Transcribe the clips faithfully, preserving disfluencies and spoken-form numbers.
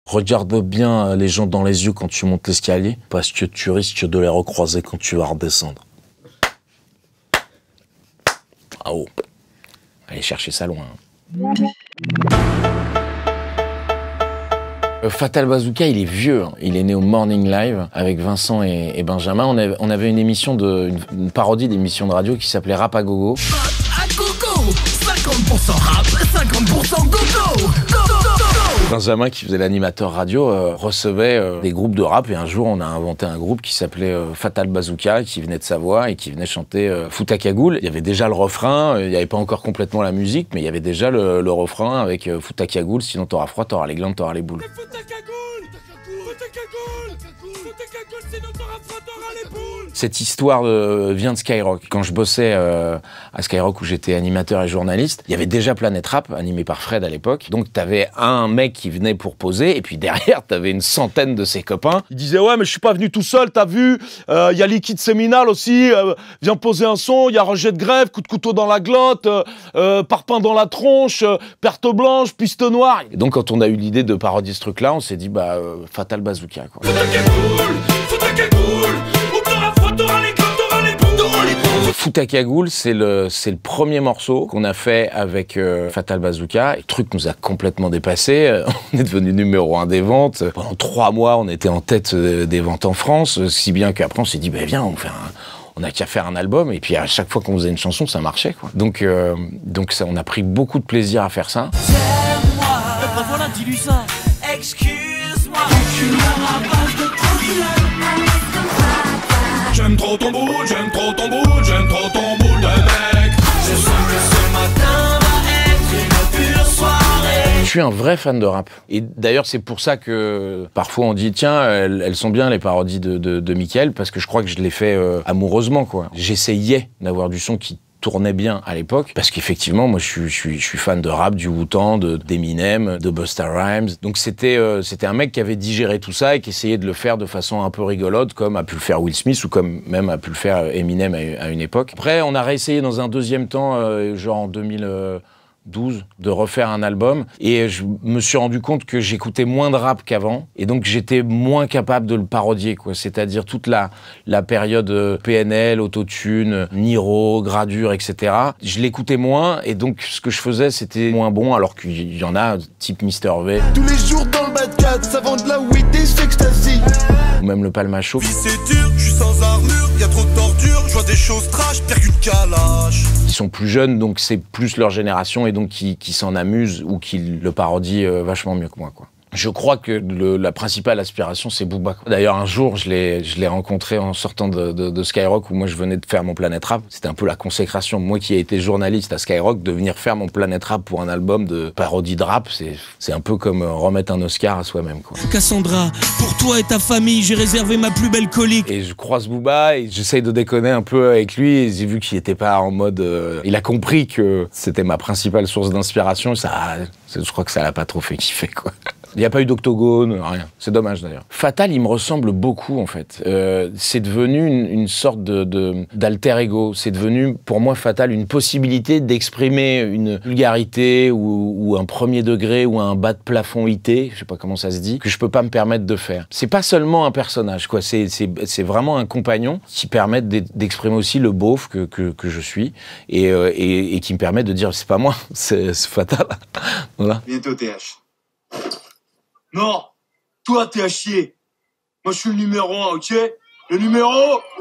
Regarde bien les gens dans les yeux quand tu montes l'escalier, parce que tu risques de les recroiser quand tu vas redescendre. Ah oh. Allez chercher ça loin. Euh, Fatal Bazooka, il est vieux. Hein. Il est né au Morning Live avec Vincent et, et Benjamin. On avait, on avait une émission de, une, une parodie d'émission de radio qui s'appelait Rap à Gogo. Rap à Gogo, cinquante pour cent rap, cinquante pour cent gogo. Go, go, go. Benjamin, qui faisait l'animateur radio, euh, recevait euh, des groupes de rap. Et un jour, on a inventé un groupe qui s'appelait euh, Fatal Bazooka, qui venait de Savoie et qui venait chanter euh, Fouta Cagoule. Il y avait déjà le refrain, euh, il n'y avait pas encore complètement la musique, mais il y avait déjà le, le refrain avec euh, Fouta Cagoule, sinon t'auras froid, t'auras les glandes, t'auras les boules. Fouta Cagoule, Fouta Cagoule, Fouta Cagoule, sinon t'auras froid, t'auras les boules. Cette histoire de, vient de Skyrock. Quand je bossais euh, à Skyrock où j'étais animateur et journaliste, il y avait déjà Planète Rap, animé par Fred à l'époque. Donc t'avais un mec qui venait pour poser, et puis derrière t'avais une centaine de ses copains. Il disait ouais mais je suis pas venu tout seul, t'as vu, il euh, y a Liquide Séminal aussi, euh, viens poser un son, il y a Rejet de Grève, coup de couteau dans la glotte, euh, euh, parpaing dans la tronche, euh, perte blanche, piste noire. Et donc quand on a eu l'idée de parodier ce truc-là, on s'est dit bah euh, Fatal Bazooka quoi. Fouta Cagoule, Fouta Cagoule, où t'auras froid, t'auras les glandes, t'auras les boules, t'auras les boules. Fouta Cagoule, c'est le, c'est le premier morceau qu'on a fait avec euh, Fatal Bazooka. Le truc nous a complètement dépassé. On est devenu numéro un des ventes. Pendant trois mois, on était en tête euh, des ventes en France, si bien qu'après on s'est dit, bah, viens, on fait un... on n'a qu'à faire un album, et puis à chaque fois qu'on faisait une chanson, ça marchait, quoi. Donc, euh, donc ça, on a pris beaucoup de plaisir à faire ça. J'aime-moi, ben voilà, dis-lui ça. Excuse-moi, tu m'auras pas de problème. J'aime trop ton boule, j'aime trop ton boule, j'aime trop ton boule de mec. Je sens que ce matin va être une pure soirée. Je suis un vrai fan de rap. Et d'ailleurs, c'est pour ça que parfois on dit, tiens, elles, elles sont bien les parodies de, de, de Mickaël, parce que je crois que je les fais euh, amoureusement, quoi. J'essayais d'avoir du son qui tournait bien à l'époque, parce qu'effectivement, moi, je suis, je suis, je suis fan de rap, du Wu-Tang, de, d'Eminem, de Busta Rhymes. Donc c'était, euh, c'était un mec qui avait digéré tout ça et qui essayait de le faire de façon un peu rigolote, comme a pu le faire Will Smith ou comme même a pu le faire Eminem à, à une époque. Après, on a réessayé dans un deuxième temps, euh, genre en deux mille douze, de refaire un album, et je me suis rendu compte que j'écoutais moins de rap qu'avant, et donc j'étais moins capable de le parodier, quoi. C'est-à-dire toute la, la période P N L, Autotune, Niro, Gradure, et cetera. Je l'écoutais moins, et donc ce que je faisais, c'était moins bon, alors qu'il y en a, type Mister V. Tous les jours dans le bad cat, ça vend de la weed et c'est ecstasy. Ou même le Palmacho. Vie c'est dur, je suis sans armure, y a trop de torture, je vois des choses trash, pire qu'une calache. Ils sont plus jeunes, donc c'est plus leur génération, et donc qui, qui s'en amusent ou qui le parodient euh, vachement mieux que moi, quoi. Je crois que le, la principale aspiration, c'est Booba. D'ailleurs, un jour, je l'ai, je l'ai rencontré en sortant de, de, de Skyrock, où moi, je venais de faire mon Planète Rap. C'était un peu la consécration. Moi qui ai été journaliste à Skyrock, de venir faire mon Planète Rap pour un album de parodie de rap, c'est, c'est un peu comme remettre un Oscar à soi-même, quoi. Cassandra, pour toi et ta famille, j'ai réservé ma plus belle colique. Et je croise Booba et j'essaye de déconner un peu avec lui, et j'ai vu qu'il était pas en mode... Euh, il a compris que c'était ma principale source d'inspiration, et ça, je crois que ça l'a pas trop fait kiffer, quoi. Il n'y a pas eu d'octogone, rien. C'est dommage d'ailleurs. Fatal, il me ressemble beaucoup en fait. Euh, c'est devenu une, une sorte de, de, d'alter ego. C'est devenu pour moi Fatal une possibilité d'exprimer une vulgarité ou, ou un premier degré ou un bas de plafond ité, je sais pas comment ça se dit, que je peux pas me permettre de faire. C'est pas seulement un personnage, quoi. C'est, c'est, c'est vraiment un compagnon qui permet d'exprimer aussi le beauf que, que, que je suis, et, euh, et, et qui me permet de dire c'est pas moi, c'est, c'est Fatal. Voilà. Bientôt T H. Non, toi t'es à chier. Moi je suis le numéro un, ok? Le numéro...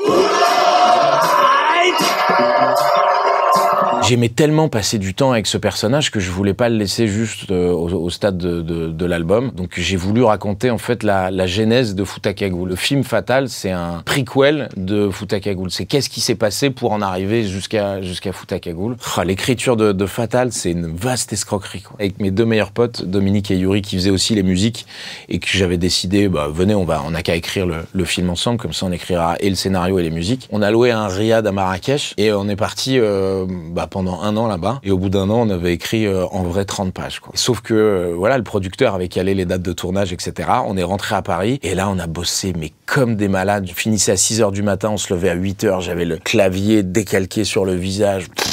J'aimais tellement passer du temps avec ce personnage que je voulais pas le laisser juste euh, au, au stade de, de, de l'album. Donc j'ai voulu raconter en fait la, la genèse de Fouta Cagoule. Le film Fatal, c'est un prequel de Fouta Cagoule. C'est qu'est-ce qui s'est passé pour en arriver jusqu'à jusqu'à Fouta Cagoule. Oh, l'écriture de, de Fatal, c'est une vaste escroquerie, quoi. Avec mes deux meilleurs potes, Dominique et Yuri, qui faisaient aussi les musiques, et que j'avais décidé, bah venez, on va, on a qu'à écrire le, le film ensemble, comme ça on écrira et le scénario et les musiques. On a loué un riad à Marrakech et on est parti euh, bah, pendant un an là-bas, et au bout d'un an on avait écrit euh, en vrai trente pages, quoi. Sauf que euh, voilà, le producteur avait calé les dates de tournage, etc. On est rentré à Paris et là on a bossé mais comme des malades. Je finissais à six heures du matin, on se levait à huit heures, j'avais le clavier décalqué sur le visage. Pff,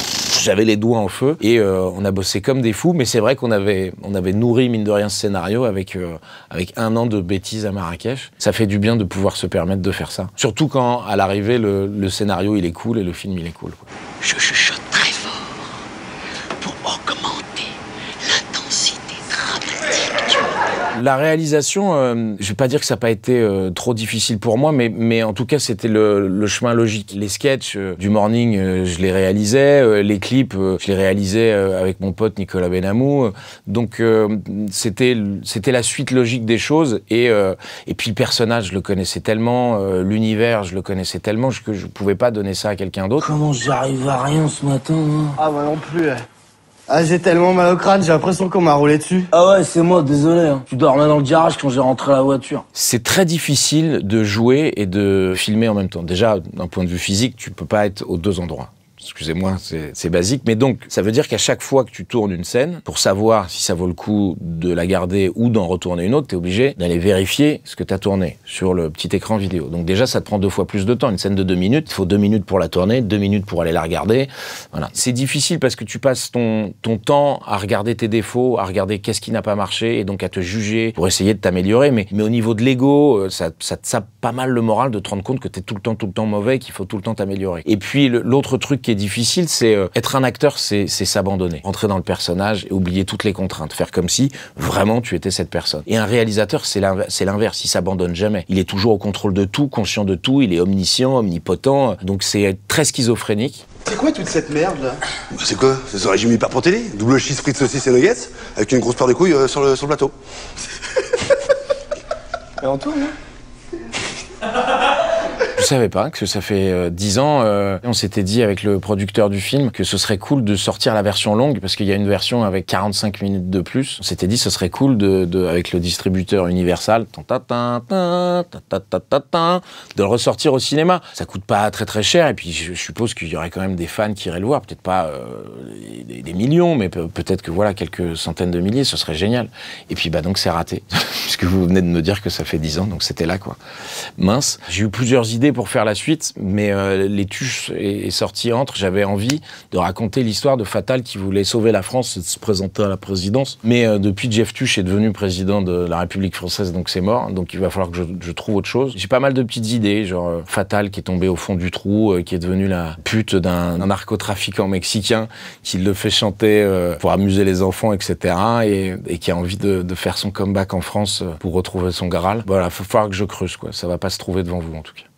j'avais les doigts en feu et euh, on a bossé comme des fous, mais c'est vrai qu'on avait, on avait nourri, mine de rien, ce scénario avec, euh, avec un an de bêtises à Marrakech. Ça fait du bien de pouvoir se permettre de faire ça. Surtout quand, à l'arrivée, le, le scénario, il est cool et le film, il est cool, quoi. Je chuchote très fort pour augmenter l'intensité dramatique du... La réalisation, euh, je vais pas dire que ça n'a pas été euh, trop difficile pour moi, mais, mais en tout cas, c'était le, le chemin logique. Les sketchs euh, du Morning, euh, je les réalisais. Euh, les clips, euh, je les réalisais euh, avec mon pote Nicolas Benamou. Euh, donc, euh, c'était c'était la suite logique des choses. Et, euh, et puis, le personnage, je le connaissais tellement. Euh, L'univers, je le connaissais tellement que je pouvais pas donner ça à quelqu'un d'autre. Comment j'arrive à rien ce matin, hein? Ah, moi non plus. Ah, j'ai tellement mal au crâne, j'ai l'impression qu'on m'a roulé dessus. Ah ouais, c'est moi, désolé. Hein. Tu dormais dans le garage quand j'ai rentré la voiture. C'est très difficile de jouer et de filmer en même temps. Déjà, d'un point de vue physique, tu peux pas être aux deux endroits. Excusez-moi, c'est basique, mais donc ça veut dire qu'à chaque fois que tu tournes une scène, pour savoir si ça vaut le coup de la garder ou d'en retourner une autre, t'es obligé d'aller vérifier ce que t'as tourné sur le petit écran vidéo. Donc déjà, ça te prend deux fois plus de temps. Une scène de deux minutes, il faut deux minutes pour la tourner, deux minutes pour aller la regarder. Voilà. C'est difficile parce que tu passes ton, ton temps à regarder tes défauts, à regarder qu'est-ce qui n'a pas marché et donc à te juger pour essayer de t'améliorer. Mais, mais au niveau de l'ego, ça, ça te sape pas mal le moral de te rendre compte que t'es tout le temps, tout le temps mauvais, qu'il faut tout le temps t'améliorer. Et puis l'autre truc qui est difficile, c'est euh, être un acteur, c'est s'abandonner, rentrer dans le personnage et oublier toutes les contraintes, faire comme si vraiment tu étais cette personne. Et un réalisateur, c'est l'inverse, il s'abandonne jamais. Il est toujours au contrôle de tout, conscient de tout, il est omniscient, omnipotent, donc c'est très schizophrénique. C'est quoi toute cette merde là? Bah c'est quoi? C'est ce régime hyper pour télé? Double cheese, frites, saucisses et nuggets, avec une grosse paire de couilles euh, sur, le, sur le plateau. Et Antoine, hein? Je savais pas que ça fait euh, dix ans. Euh, on s'était dit avec le producteur du film que ce serait cool de sortir la version longue parce qu'il y a une version avec quarante-cinq minutes de plus. On s'était dit ce serait cool de, de avec le distributeur Universal de le ressortir au cinéma. Ça coûte pas très très cher et puis je, je suppose qu'il y aurait quand même des fans qui iraient le voir. Peut-être pas euh, des, des millions, mais pe peut-être que voilà quelques centaines de milliers. Ce serait génial. Et puis bah donc c'est raté puisque vous venez de me dire que ça fait dix ans, donc c'était là quoi. Mince. J'ai eu plusieurs idées pour faire la suite, mais euh, Les Tuches est, est sorti entre. J'avais envie de raconter l'histoire de Fatal qui voulait sauver la France et de se présenter à la présidence. Mais euh, depuis, Jeff Tuche est devenu président de la République française, donc c'est mort. Donc il va falloir que je, je trouve autre chose. J'ai pas mal de petites idées, genre euh, Fatal qui est tombé au fond du trou, euh, qui est devenu la pute d'un narcotrafiquant mexicain qui le fait chanter euh, pour amuser les enfants, et cetera. Et, et qui a envie de, de faire son comeback en France pour retrouver son Graal. Voilà, il va falloir que je creuse, quoi. Ça va pas se trouver devant vous, en tout cas.